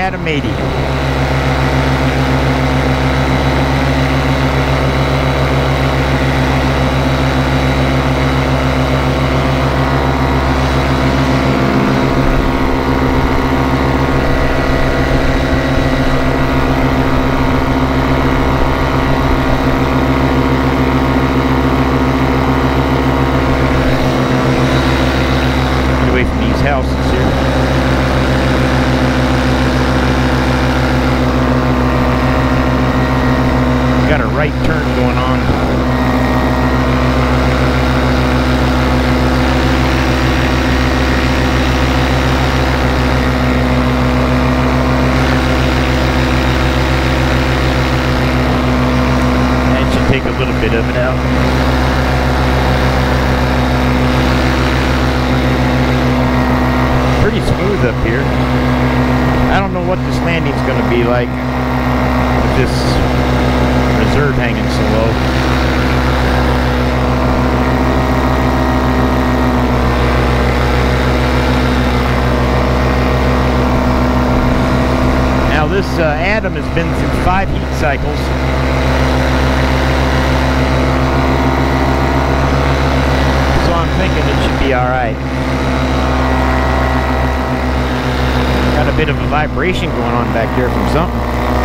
Adam 80. Like with this reserve hanging so low. Now this Adam has been through 5 heat cycles. So I'm thinking it should be alright. Got a bit of a vibration going on back there from something.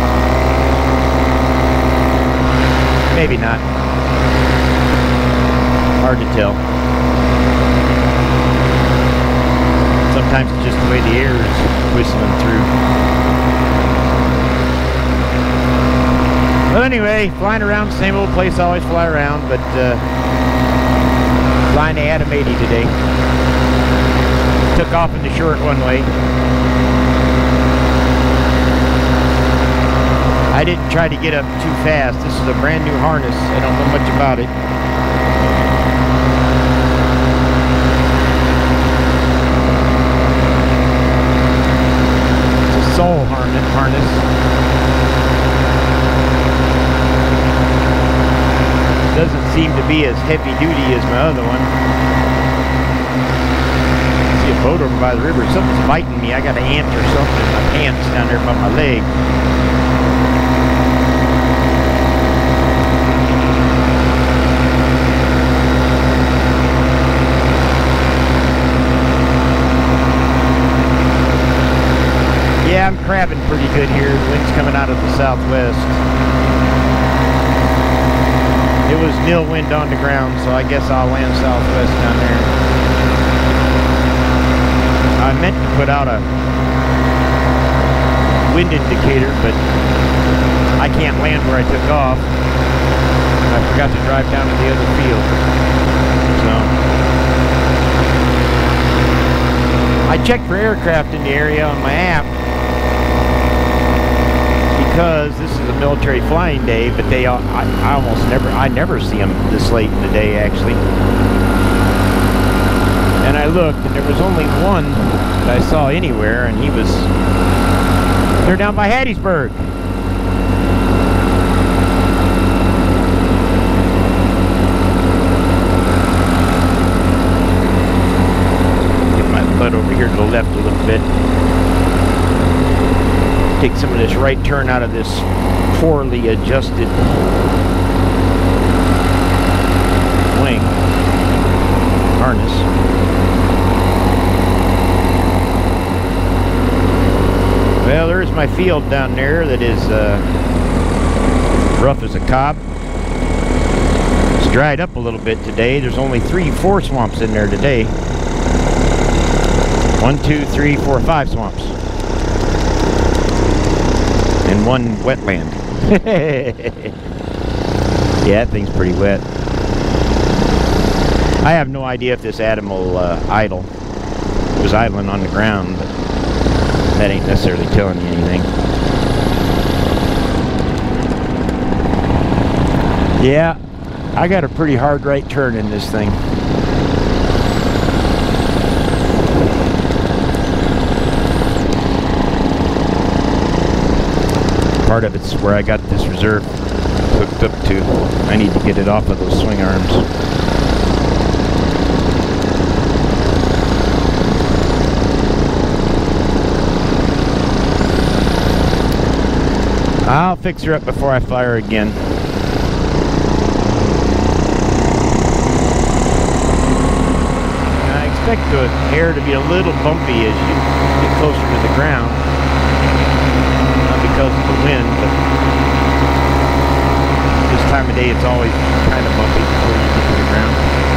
Maybe not. Hard to tell. Sometimes it's just the way the air is whistling through. Well, anyway, flying around, same old place I always fly around, but flying the Adam 80 today. Took off in the short one way. I didn't try to get up too fast. This is a brand new harness. I don't know much about it. It's a Soul harness. Doesn't seem to be as heavy duty as my other one. I see a boat over by the river. Something's biting me. I got an ant or something in my pants down there by my leg. Yeah, I'm crabbing pretty good here. The wind's coming out of the southwest. It was nil wind on the ground, so I guess I'll land southwest down there. I meant to put out a wind indicator, but I can't land where I took off. I forgot to drive down to the other field. So I checked for aircraft in the area on my app, because this is a military flying day, but they I never see them this late in the day actually. And I looked, and there was only one that I saw anywhere, and they're down by Hattiesburg. Get my butt over here to the left a little bit. Take some of this right turn out of this poorly adjusted wing harness. Well, there's my field down there that is rough as a cob. It's dried up a little bit today. There's only 4 swamps in there today. 1, 2, 3, 4, 5 swamps. And 1 wetland. Yeah, that thing's pretty wet. I have no idea if this Adam will idle. It was idling on the ground, but that ain't necessarily telling you anything. Yeah, I got a pretty hard right turn in this thing. Part of it's where I got this reserve hooked up to. I need to get it off of those swing arms. fix her up before I fly her again. And I expect the air to be a little bumpy as you get closer to the ground. Not because of the wind, but this time of day it's always kind of bumpy before you get to the ground.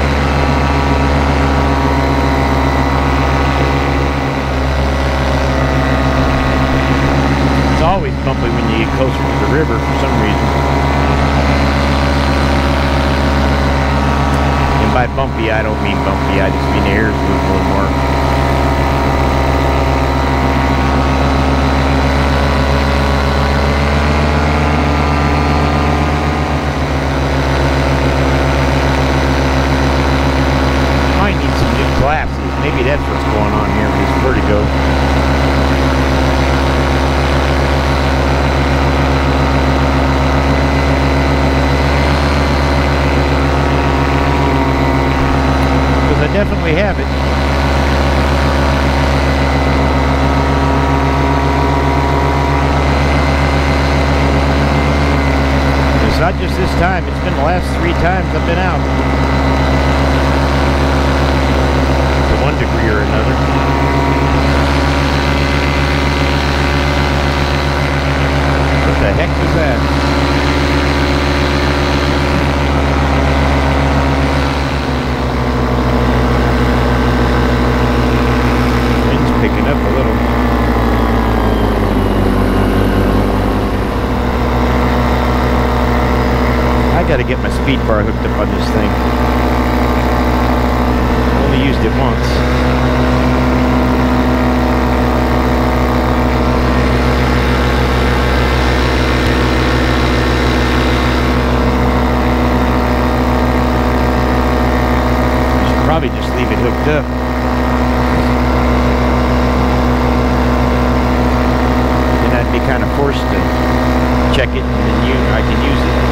It's always bumpy when you get closer to the river for some reason. And by bumpy, I don't mean bumpy, I just mean the air's moving a little more. Might need some new glasses. Maybe that's what's going on here with this vertigo. I definitely have it. It's not just this time, it's been the last 3 times I've been out. To one degree or another. What the heck was that? Picking up a little. I gotta get my speed bar hooked up on this thing. Only used it once. I should probably just leave it hooked up. I'd be kind of forced to check it, and then I can use it.